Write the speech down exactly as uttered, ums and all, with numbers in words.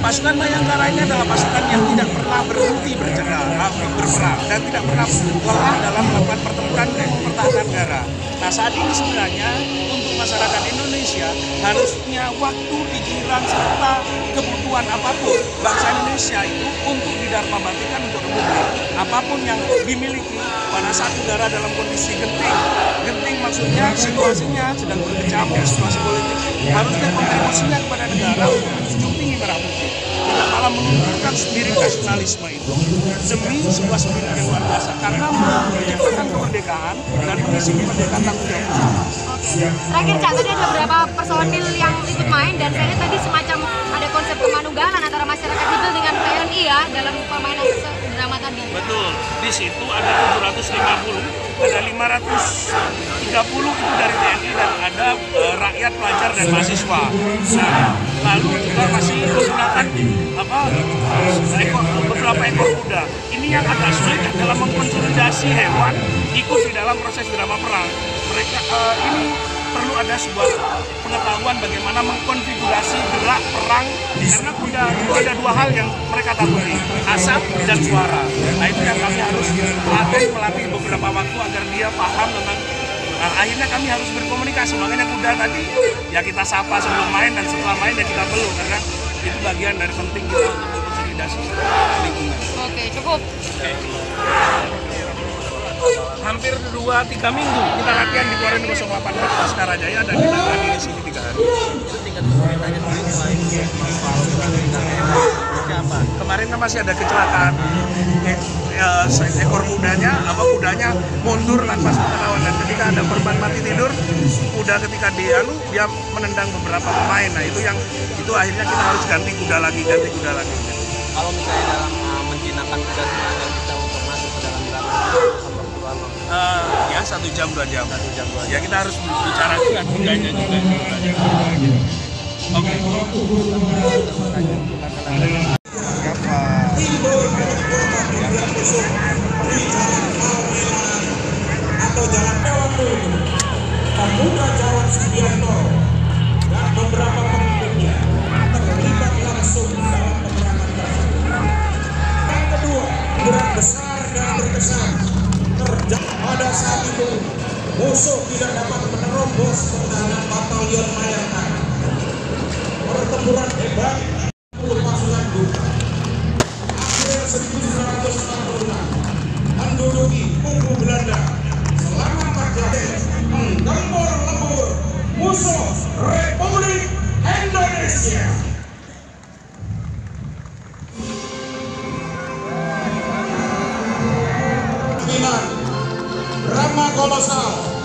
Pasukan Mayangkara ini adalah pasukan yang tidak pernah berhenti berjaga, berperang dan tidak pernah lelah dalam melakukan pertempuran pertahanan negara. Nah, saat ini sebenarnya untuk masyarakat Indonesia harusnya waktu, pikiran serta kebutuhan apapun bangsa Indonesia itu untuk didarmabaktikan untuk republik. Apapun yang dimiliki pada saat negara dalam kondisi genting, genting maksudnya situasinya sedang berkecamuk, situasi politik, harusnya kontribusinya kepada negara untuk menjunjung tinggi merah putih, tidak malah menunjukkan spirit nasionalisme itu demi sebuah spirit yang luar biasa karena menciptakan kemerdekaan dan mengisi kemerdekaan tanggung jawab. Terakhir Cak, tadi ada beberapa personil yang ikut main dan saya lihat tadi semacam ada konsep kemanunggalan antara masyarakat sipil dengan T N I ya dalam permainan drama tadi. Betul, di situ ada tujuh ratus lima puluh, ada lima ratus tiga puluh itu dari T N I dan ada uh, rakyat, pelajar dan mahasiswa. Nah, lalu juga masih menggunakan apa ekor, beberapa ekor kuda. Ini yang agak sulit dalam mengkonsolidasi hewan ikut di dalam proses drama perang. Mereka uh, ini perlu ada sebuah pengetahuan bagaimana mengkonfigurasi gerak perang karena kuda itu ada dua hal yang mereka takuti, asap dan suara. Nah, itu yang kami harus melatih melatih beberapa waktu agar dia paham tentang. Nah, akhirnya kami harus berkomunikasi, makanya kuda tadi ya kita sapa sebelum main dan setelah main ya kita peluk karena itu bagian dari penting kita untuk konsolidasi lingkungan. Oke, cukup. Oke. Hampir dua tiga minggu kita latihan di Korem nol delapan Laskar Jaya dan kita lagi di sini tiga hari. Itu tingkat kesulitannya sendiri selain apa? Kemarin kan masih ada kecelakaan. Eh, eh, ekor kudanya, apa kudanya mundur tanpa sepengetahuan dan ketika ada korban mati tidur, kuda ketika dia anu dia menendang beberapa pemain. Nah, itu yang itu akhirnya kita harus ganti kuda lagi, ganti kuda lagi. Kalau misalnya dalam uh, menjinakkan kuda semuanya bisa untuk masuk ke dalam drama Uh, ya satu jam dua jam. satu jam dua jam. Ya kita harus bicara dengan kudanya juga. Oke. Atau Jalan Pewan Pemuda Jalan Sugiarto dan beberapa pengikutnya terlibat langsung dalam peperangan tersebut. Yang kedua, gerak besar dan berkesan terjadi pada saat itu musuh tidak dapat menerobos pertahanan batalion Mayangkara. Pertempuran hebat sepuluh pasukan Gupta. April seribu sembilan ratus enam puluh enam menduduki kubu Belanda selama empat jam menggempur lembur musuh Republik Indonesia. Drama kolosal